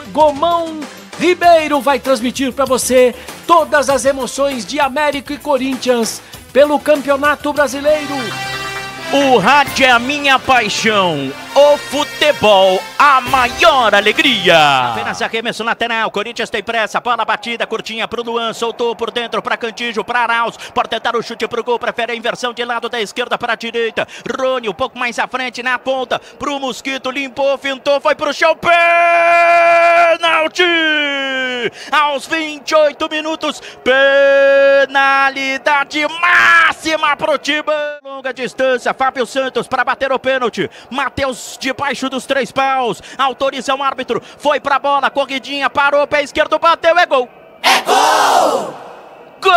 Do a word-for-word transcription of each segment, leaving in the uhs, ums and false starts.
Gomão Ribeiro vai transmitir para você todas as emoções de América e Corinthians pelo Campeonato Brasileiro. O rádio é a minha paixão, o futebol a maior alegria. Apenas arremesso lateral, Corinthians tem pressa, bola batida, curtinha pro Luan, soltou por dentro pra Cantígio, pra Arauz, pode tentar o chute pro gol, prefere a inversão de lado da esquerda para a direita. Rony um pouco mais à frente na ponta, pro Mosquito, limpou, fintou, foi pro chão, pênalti! Aos vinte e oito minutos, penalidade máxima pro time. Longa distância, Fábio Santos para bater o pênalti. Matheus debaixo dos três paus. Autoriza o árbitro. Foi pra bola, corridinha, parou, pé esquerdo, bateu, é gol. É gol! Gol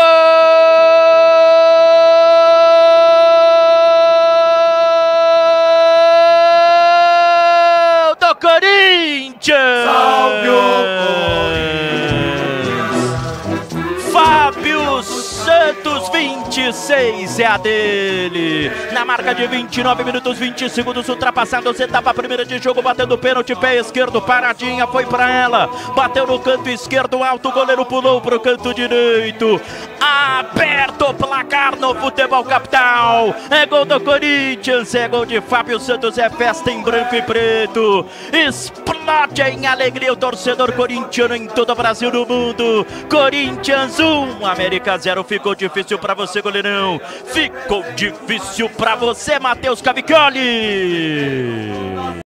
do Corinthians! Salve o Fábio Santos, vinte e seis é a dele. Na marca de vinte e nove minutos, vinte segundos, ultrapassados, etapa primeira de jogo, batendo pênalti, pé esquerdo, paradinha, foi pra ela. Bateu no canto esquerdo, alto, o goleiro pulou pro canto direito. Aberto o placar no futebol capital. É gol do Corinthians, é gol de Fábio Santos, é festa em branco e preto. Explode em alegria o torcedor corintiano em todo o Brasil e no mundo. Corinthians um, América zero. Ficou difícil pra você, goleirão. Ficou difícil pra você, Matheus Cavicchioli.